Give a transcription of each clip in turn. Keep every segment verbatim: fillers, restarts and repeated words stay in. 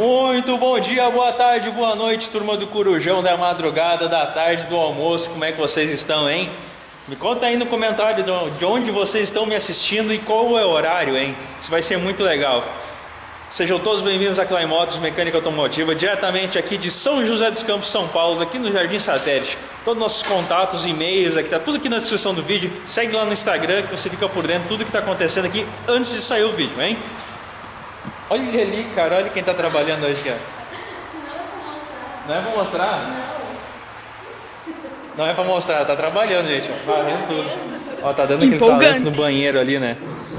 Muito bom dia, boa tarde, boa noite, turma do Corujão, da madrugada, da tarde, do almoço. Como é que vocês estão, hein? Me conta aí no comentário de onde vocês estão me assistindo e qual é o horário, hein? Isso vai ser muito legal. Sejam todos bem-vindos a Klein Motos Mecânica Automotiva, diretamente aqui de São José dos Campos, São Paulo, aqui no Jardim Satélite. Todos nossos contatos, e-mails, aqui tá tudo aqui na descrição do vídeo. Segue lá no Instagram que você fica por dentro de tudo que tá acontecendo aqui antes de sair o vídeo, hein? Olha ali, cara, olha quem tá trabalhando hoje, cara. Não é pra mostrar. Não é pra mostrar? Não. Não é pra mostrar, tá trabalhando, gente, ó, varrendo tudo. Ó, tá dando aquele talento no banheiro ali, né?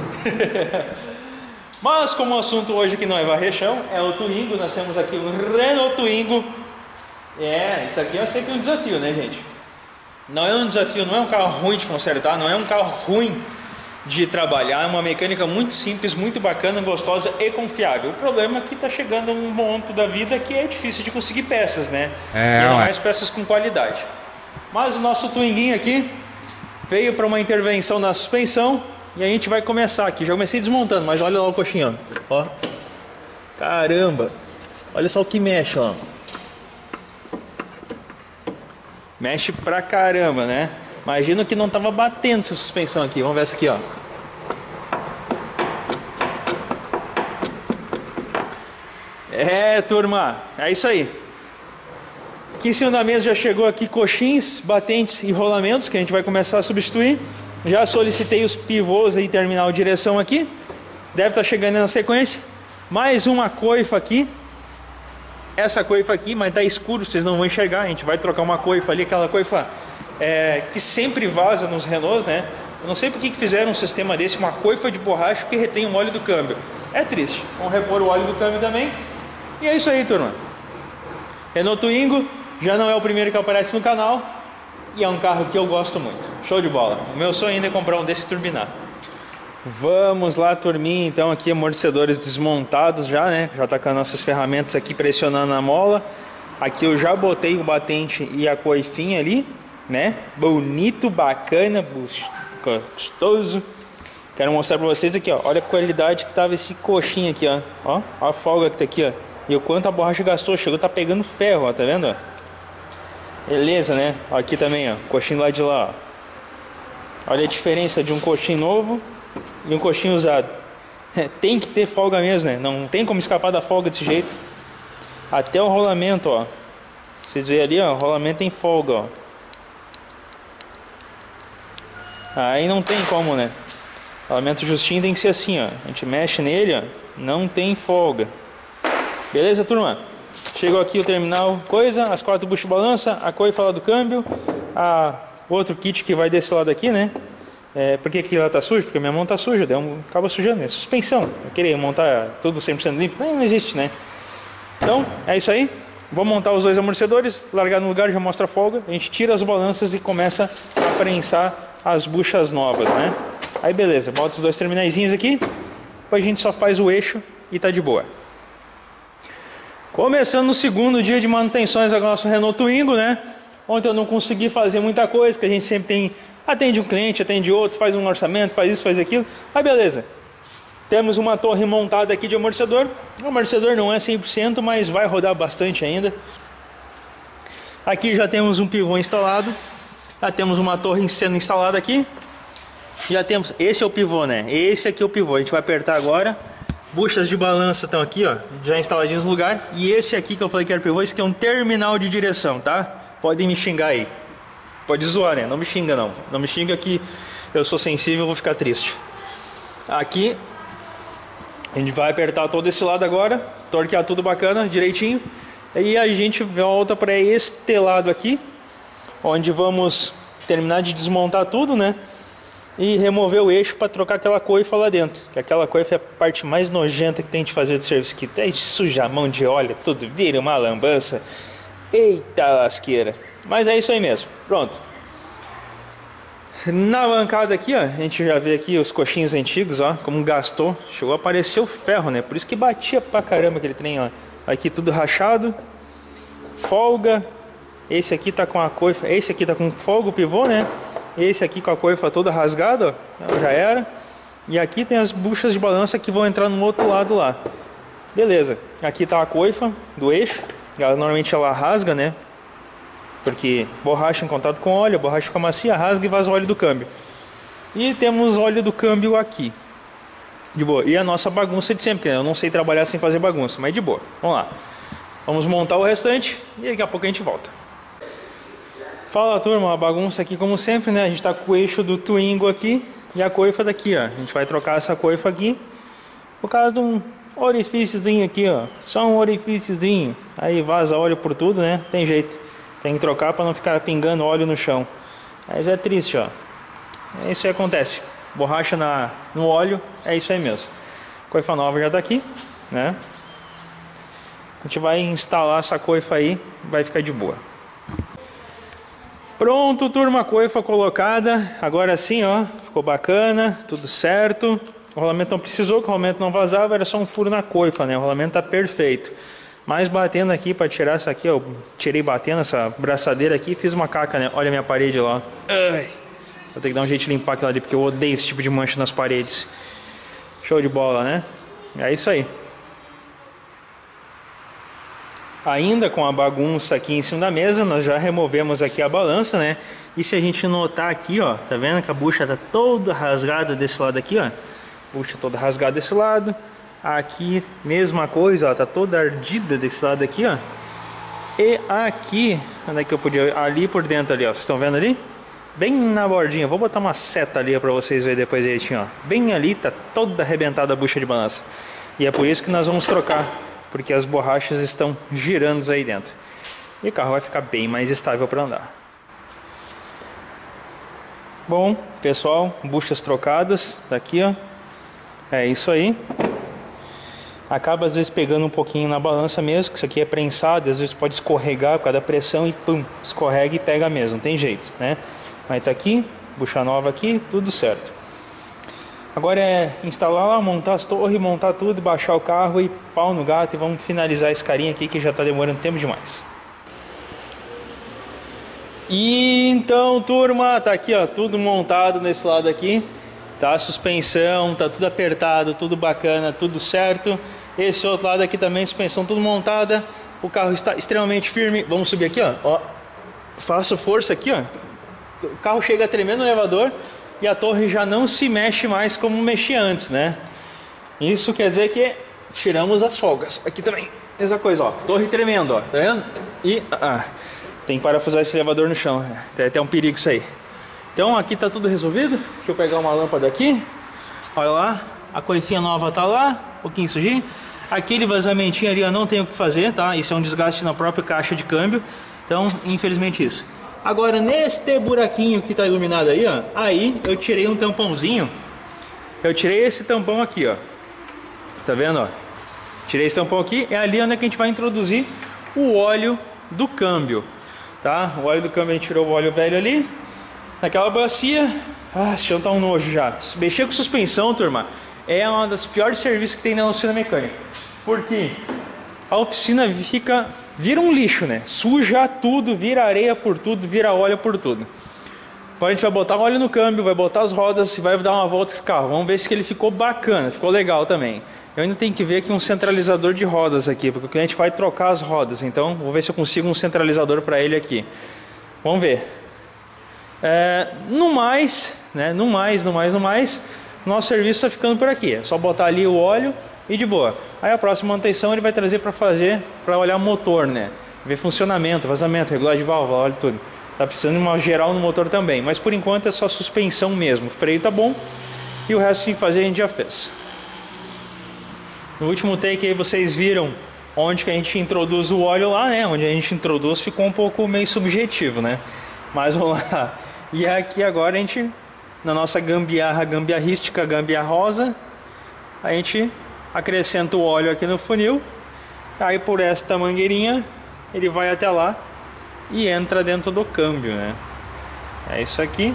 Mas como o assunto hoje aqui não é varrer chão, é o Twingo. Nós temos aqui um Renault Twingo. É, isso aqui é sempre um desafio, né, gente? Não é um desafio, não é um carro ruim de consertar, não é um carro ruim de trabalhar, é uma mecânica muito simples, muito bacana, gostosa e confiável. O problema é que tá chegando um ponto da vida que é difícil de conseguir peças, né? É, e não mais peças com qualidade. Mas o nosso Twinguinho aqui veio para uma intervenção na suspensão e a gente vai começar aqui. Já comecei desmontando, mas olha lá o coxinho, ó. Caramba! Olha só o que mexe, ó. Mexe pra caramba, né? Imagino que não tava batendo essa suspensão aqui. Vamos ver essa aqui, ó. É, turma, é isso aí. Aqui em cima da mesa já chegou aqui coxins, batentes e rolamentos que a gente vai começar a substituir. Já solicitei os pivôs aí, terminal de direção aqui. Deve estar chegando na sequência. Mais uma coifa aqui. Essa coifa aqui, mas tá escuro, vocês não vão enxergar. A gente vai trocar uma coifa ali, aquela coifa é, que sempre vaza nos Renaults, né? Eu não sei por que fizeram um sistema desse, uma coifa de borracha que retém o óleo do câmbio. É triste. Vamos repor o óleo do câmbio também. E é isso aí, turma. Renault Twingo já não é o primeiro que aparece no canal e é um carro que eu gosto muito. Show de bola. O meu sonho ainda é comprar um desse e turbinar. Vamos lá, turminha. Então aqui amortecedores desmontados já, né? Já tá com as nossas ferramentas aqui pressionando na mola. Aqui eu já botei o batente e a coifinha ali, né? Bonito, bacana, gostoso. Quero mostrar pra vocês aqui, ó. Olha a qualidade que tava esse coxinho aqui, ó. Ó, ó a folga que tá aqui, ó. E o quanto a borracha gastou. Chegou, tá pegando ferro, ó. Tá vendo, ó? Beleza, né? Ó, aqui também, ó. Coxinho lá de lá, ó. Olha a diferença de um coxinho novo e um coxinho usado. Tem que ter folga mesmo, né? Não tem como escapar da folga desse jeito. Até o rolamento, ó. Vocês veem ali, ó. O rolamento tem folga, ó. Aí não tem como, né? O rolamento justinho tem que ser assim, ó. A gente mexe nele, ó. Não tem folga. Beleza, turma? Chegou aqui o terminal, coisa, as quatro buchas de balança, a coifa lá do câmbio, a outro kit que vai desse lado aqui, né? É, por que aqui lá tá sujo? Porque minha mão tá suja, daí um, acaba sujando, é suspensão. Eu queria montar tudo cem por cento limpo, não, não existe, né? Então, é isso aí. Vou montar os dois amortecedores, largar no lugar, já mostra a folga. A gente tira as balanças e começa a prensar as buchas novas, né? Aí beleza, bota os dois terminaizinhos aqui, depois a gente só faz o eixo e tá de boa. Começando o segundo dia de manutenções do nosso Renault Twingo, né? Ontem eu não consegui fazer muita coisa, que a gente sempre tem... Atende um cliente, atende outro, faz um orçamento, faz isso, faz aquilo. Aí beleza. Temos uma torre montada aqui de amortecedor. O amortecedor não é cem por cento, mas vai rodar bastante ainda. Aqui já temos um pivô instalado. Já temos uma torre sendo instalada aqui. Já temos... Esse é o pivô, né? Esse aqui é o pivô. A gente vai apertar agora. Buchas de balança estão aqui, ó, já instaladinhos no lugar. E esse aqui que eu falei que era pivô, esse aqui é um terminal de direção, tá? Podem me xingar aí. Pode zoar, né? Não me xinga, não. Não me xinga que eu sou sensível, eu vou ficar triste. Aqui, a gente vai apertar todo esse lado agora, torquear tudo bacana, direitinho. E a gente volta para este lado aqui, onde vamos terminar de desmontar tudo, né? E remover o eixo para trocar aquela coifa lá dentro. Que aquela coifa é a parte mais nojenta que tem de fazer de serviço aqui. Até suja a mão de óleo, tudo vira uma lambança. Eita lasqueira. Mas é isso aí mesmo. Pronto. Na bancada aqui, ó, a gente já vê aqui os coxinhos antigos, ó, como gastou. Chegou a aparecer o ferro, né? Por isso que batia pra caramba aquele trem, ó. Aqui tudo rachado. Folga. Esse aqui tá com a coifa. Esse aqui tá com folga, o pivô, né? Esse aqui com a coifa toda rasgada, ó, já era. E aqui tem as buchas de balança que vão entrar no outro lado lá. Beleza, aqui tá a coifa do eixo. Ela, normalmente ela rasga, né? Porque borracha em contato com óleo, a borracha fica macia, rasga e vaza o óleo do câmbio. E temos óleo do câmbio aqui. De boa. E a nossa bagunça de sempre, né? Eu não sei trabalhar sem fazer bagunça, mas de boa. Vamos lá. Vamos montar o restante e daqui a pouco a gente volta. Fala, turma, a bagunça aqui como sempre, né? A gente tá com o eixo do Twingo aqui e a coifa daqui, ó. A gente vai trocar essa coifa aqui por causa de um orifíciozinho aqui, ó. Só um orifíciozinho. Aí vaza óleo por tudo, né? Tem jeito. Tem que trocar para não ficar pingando óleo no chão. Mas é triste, ó. É isso aí acontece. Borracha na, no óleo, é isso aí mesmo. Coifa nova já tá aqui, né? A gente vai instalar essa coifa aí, vai ficar de boa. Pronto, turma, coifa colocada. Agora sim, ó, ficou bacana, tudo certo. O rolamento não precisou, que o rolamento não vazava, era só um furo na coifa, né? O rolamento tá perfeito. Mas batendo aqui para tirar essa aqui, ó, tirei batendo essa braçadeira aqui, fiz uma caca, né? Olha a minha parede lá. Ai. Vou ter que dar um jeito de limpar aquilo ali, porque eu odeio esse tipo de mancha nas paredes. Show de bola, né? É isso aí. Ainda com a bagunça aqui em cima da mesa, nós já removemos aqui a balança, né? E se a gente notar aqui, ó, tá vendo que a bucha tá toda rasgada desse lado aqui, ó? Bucha toda rasgada desse lado. Aqui, mesma coisa, ó, tá toda ardida desse lado aqui, ó. E aqui, onde é que eu podia... Ali por dentro ali, ó, vocês estão vendo ali? Bem na bordinha, vou botar uma seta ali para vocês verem depois direitinho, ó. Bem ali, tá toda arrebentada a bucha de balança. E é por isso que nós vamos trocar, porque as borrachas estão girando aí dentro. E o carro vai ficar bem mais estável para andar. Bom, pessoal, buchas trocadas, tá aqui, ó. É isso aí. Acaba às vezes pegando um pouquinho na balança mesmo, que isso aqui é prensado, às vezes pode escorregar por causa da pressão e pum, escorrega e pega mesmo, não tem jeito, né? Mas tá aqui, bucha nova aqui, tudo certo. Agora é instalar lá, montar as torres, montar tudo, baixar o carro e pau no gato e vamos finalizar esse carinha aqui que já tá demorando tempo demais. E então, turma, tá aqui, ó, tudo montado nesse lado aqui. Tá, suspensão, tá tudo apertado, tudo bacana, tudo certo. Esse outro lado aqui também, suspensão tudo montada. O carro está extremamente firme. Vamos subir aqui, ó. Ó, faço força aqui, ó. O carro chega a tremer no elevador e a torre já não se mexe mais como mexia antes, né? Isso quer dizer que tiramos as folgas. Aqui também, mesma coisa, ó. Torre tremendo, ó. Tá vendo? E ah, tem que parafusar esse elevador no chão. Tem até um perigo isso aí. Então aqui tá tudo resolvido. Deixa eu pegar uma lâmpada aqui. Olha lá, a coifinha nova tá lá, um pouquinho sujinho. Aquele vazamentinho ali eu não tenho o que fazer, tá? Isso é um desgaste na própria caixa de câmbio. Então, infelizmente isso. Agora neste buraquinho que tá iluminado aí, ó, aí eu tirei um tampãozinho. Eu tirei esse tampão aqui, ó. Tá vendo, ó? Tirei esse tampão aqui, é ali onde é que a gente vai introduzir o óleo do câmbio, tá? O óleo do câmbio, a gente tirou o óleo velho ali. Naquela bacia, ah, esse chão tá um nojo já. Mexer com suspensão, turma, é uma das piores serviços que tem na oficina mecânica. Porque a oficina fica, vira um lixo, né? Suja tudo, vira areia por tudo, vira óleo por tudo. Agora a gente vai botar óleo no câmbio, vai botar as rodas e vai dar uma volta com esse carro. Vamos ver se ele ficou bacana, ficou legal também. Eu ainda tenho que ver aqui um centralizador de rodas aqui, porque o cliente vai trocar as rodas. Então, vou ver se eu consigo um centralizador para ele aqui. Vamos ver. É, no mais, né, no mais, no mais, no mais, nosso serviço está ficando por aqui. É só botar ali o óleo e de boa. Aí a próxima manutenção ele vai trazer para fazer, para olhar o motor, né? Ver funcionamento, vazamento, regulagem de válvula, óleo, tudo. Tá precisando de uma geral no motor também, mas por enquanto é só suspensão mesmo. O freio tá bom e o resto que tem que fazer a gente já fez. No último take aí vocês viram onde que a gente introduz o óleo lá, né? Onde a gente introduz ficou um pouco meio subjetivo, né? Mas vamos lá. E aqui agora a gente, na nossa gambiarra gambiarrística, gambiarrosa, a gente acrescenta o óleo aqui no funil. Aí por esta mangueirinha ele vai até lá e entra dentro do câmbio, né? É isso aqui.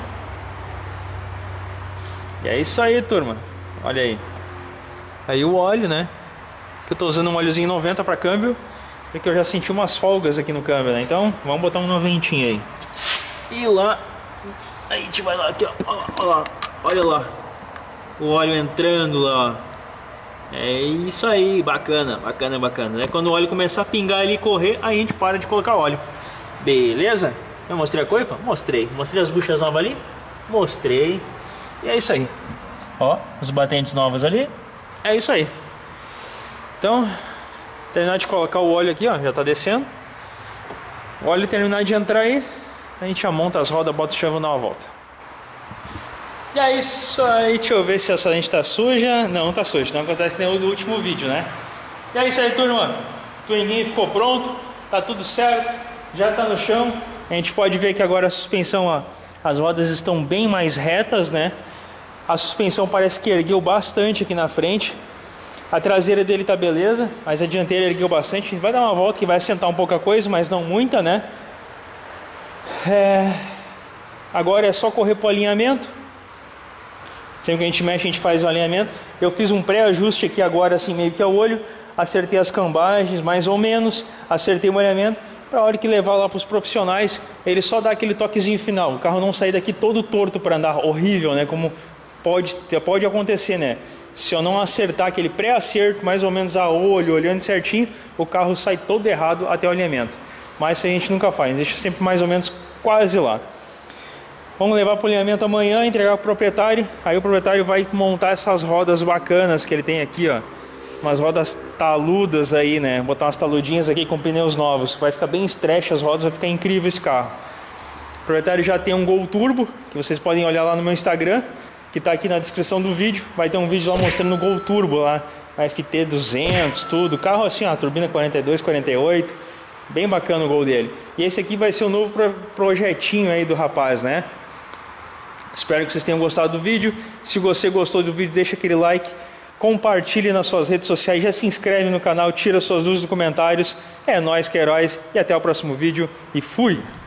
E é isso aí, turma. Olha aí. Aí o óleo, né? Que eu tô usando um óleozinho noventa para câmbio, porque eu já senti umas folgas aqui no câmbio, né? Então vamos botar um noventinho aí. E lá, aí a gente vai lá aqui, ó, olha lá, olha lá, o óleo entrando lá, ó. É isso aí, bacana, bacana, bacana, né? Quando o óleo começar a pingar ali e correr, aí a gente para de colocar óleo. Beleza? Eu mostrei a coifa? Mostrei. Mostrei as buchas novas ali? Mostrei. E é isso aí. Ó, os batentes novos ali. É isso aí. Então, terminar de colocar o óleo aqui, ó, já tá descendo. O óleo terminar de entrar aí, a gente já monta as rodas, bota o chão e dá uma volta. E é isso aí, deixa eu ver se essa lente tá suja. Não, não tá suja, não acontece que nem o do último vídeo, né? E é isso aí, turma. O Twinguinho ficou pronto, tá tudo certo, já tá no chão. A gente pode ver que agora a suspensão, ó, as rodas estão bem mais retas, né? A suspensão parece que ergueu bastante aqui na frente. A traseira dele tá beleza, mas a dianteira ergueu bastante. A gente vai dar uma volta que vai assentar um pouco a coisa, mas não muita, né? É... Agora é só correr pro alinhamento. Sempre que a gente mexe, a gente faz o alinhamento. Eu fiz um pré-ajuste aqui agora, assim, meio que a olho. Acertei as cambagens, mais ou menos. Acertei o alinhamento. Para a hora que levar lá para os profissionais, ele só dá aquele toquezinho final. O carro não sair daqui todo torto para andar, horrível, né? Como pode, pode acontecer, né? Se eu não acertar aquele pré-acerto, mais ou menos a olho, olhando certinho, o carro sai todo errado até o alinhamento. Mas isso a gente nunca faz, deixa sempre mais ou menos quase lá. Vamos levar para o alinhamento amanhã, entregar para o proprietário. Aí o proprietário vai montar essas rodas bacanas que ele tem aqui, ó. Umas rodas taludas aí, né? Botar umas taludinhas aqui com pneus novos. Vai ficar bem stretch as rodas, vai ficar incrível esse carro. O proprietário já tem um Gol Turbo, que vocês podem olhar lá no meu Instagram, que tá aqui na descrição do vídeo. Vai ter um vídeo lá mostrando o Gol Turbo lá, F T duzentos, tudo. Carro assim, ó, turbina quarenta e dois, quarenta e oito. Bem bacana o Gol dele. E esse aqui vai ser o novo pro projetinho aí do rapaz, né? Espero que vocês tenham gostado do vídeo. Se você gostou do vídeo, deixa aquele like. Compartilhe nas suas redes sociais, já se inscreve no canal, tira suas dúvidas nos comentários. É nóis que é heróis e até o próximo vídeo e fui!